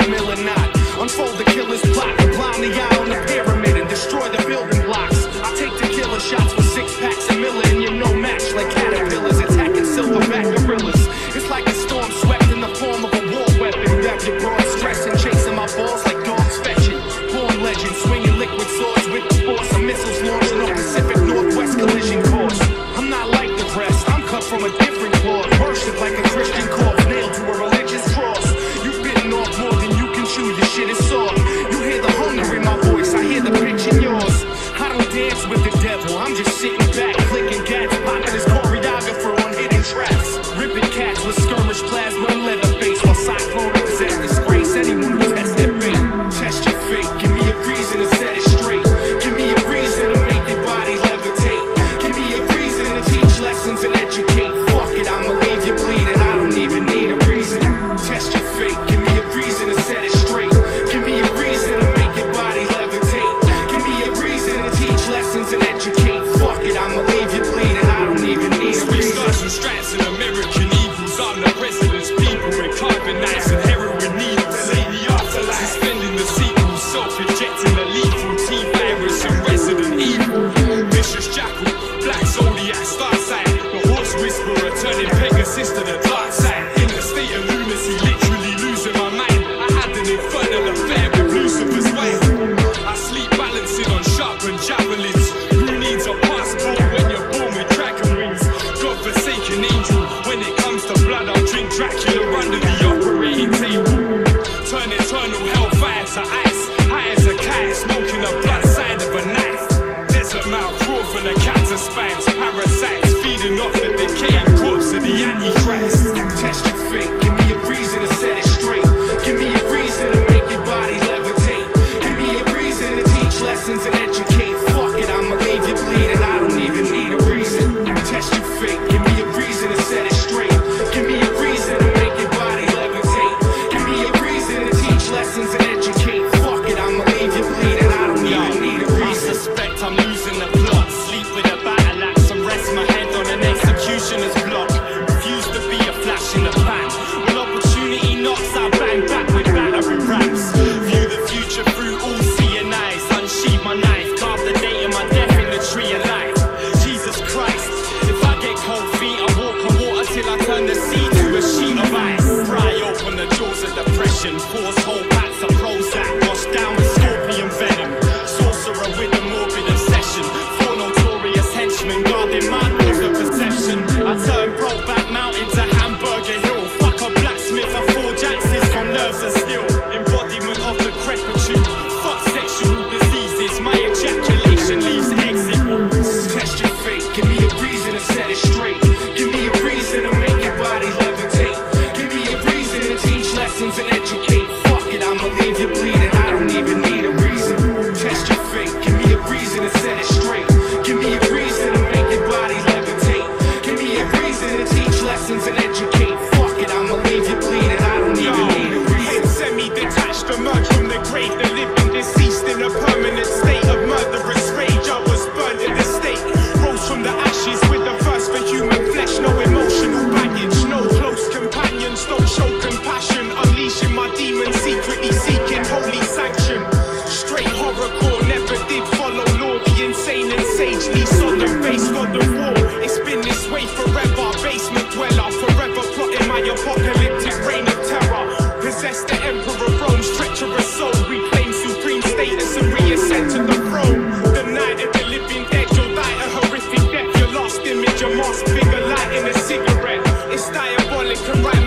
mill or not. Unfold the killer's plot, to blind the eye on the pyramid and destroy the building blocks. I take the killer shots with 6 packs of Miller, and you're no match like caterpillars attacking silverback gorillas. It's like a storm swept in the form of a war weapon. Grab your broad stress and chasing my balls like dogs fetching. Born legend, swinging liquid swords with the force of missiles launching on Pacific Northwest collision course. I'm not like the rest, I'm cut from a different cloth. Worship like a Christian corpse, nailed to a religious cross. You've bitten off more than you can chew, your shit is soft. You hear the hunger in my voice, I hear the pitch in yours. I don't dance with the devil, I'm just sitting back, clicking gats, popping his choreographer on hidden tracks. Ripping cats with skirmish plasma and leather face, while Cyclone possess disgrace anyone who tests their fate. Test your fate, give me a reason to set it straight. Give me a reason to make your body levitate. Give me a reason to teach lessons and educate. Fuck it, I'ma leave you bleeding, I don't even need a reason. Test your fate, give me a reason to set it straight. Give me a reason to make your body levitate. Give me a reason to teach lessons and educate. Fuck it, I'ma leave you bleeding, I don't even need a reason. Stars and strats and American Eagles, I'm the president's people with carbon knives and heroin needles. Lady afterlife, suspending the sequel, self-injecting a lethal T-virus and Resident Evil. Vicious jackal, black zodiac, star sign. The horse whisperer turning Pegasus to the dark side. In a state of lunacy, literally losing my mind. I had an infernal affair with Lucifer's wife. I sleep balancing on sharpened javelins. Who needs a passport when you're born with dragon wings? God-forsaken angel, when it comes to blood, I'll drink Dracula under the operating table. Turn eternal hellfire to ice, high as a kite, smoking the blood side of a knife. Desert mouth raw for the cactus spines, parasites feeding off the decaying corpse of the Antichrist. Test your fate, give me a reason to set it straight. Give me a reason to make your body levitate. Give me a reason to teach lessons and educate. Fuck it, I'ma leave you bleeding, I don't even need a reason. Test your fate, give me a reason to set it straight. Give me a reason to make your body levitate. Give me a reason to teach lessons and educate. Fuck it, I'ma leave you bleeding, I don't even need a reason. I suspect I'm losing the plot. Sleep with a battle axe and rest my head on an executioner's block. Refuse to be a flash in the pan. When opportunity knocks, I bang back with battery rams. View the future through all seeing eyes. Unsheath my knife, carve the date of my death in the tree of life. Jesus Christ, if I get cold feet, I walk on water till I turn the sea to a sheet of ice. Pry open the jaws of depression, force whole packs of Prozac, wash down with scorpion venom. Sorcerer with a morbid obsession, four notorious henchmen guarding my doors of perception. I turn Brokeback Mountain to Hamburger Hill. Fuck a blacksmith, I forge axes from nerves of steel. Embodiment of the decrepitude. Fuck sexual diseases, my ejaculation leaves exit wounds. Test your fate, give me a reason to set it straight. Give me a reason to make your body levitate. Give me a reason to teach lessons and educate. Fuck it, I'ma leave you bleeding, I don't even need a reason. Test your fate, give me a reason to set it straight. Give me a reason to make your body levitate. Give me a reason to teach lessons and educate. Fuck it, I'ma leave you bleeding, I don't even need a reason. Semi-detached, emerged from the grave, the living deceased in a permanent state of murderous rage. I was burnt in the stake, rose from the ashes with a thirst for human flesh. No emotional baggage, no close companions, don't show compassion. Unleashing my demons, secretly seeking holy sanction. Straight horrorcore, never did follow law. The insane and sagely solemn face for the war. It's been this way forever, basement dweller, forever plotting my apocalyptic reign of terror. Possess the emperor of Rome's treacherous soul. Reclaim supreme status and reascend to the throne. The night of the living dead, you'll die a horrific death. Your last image, a mask, figure light in a cigarette. It's diabolic and right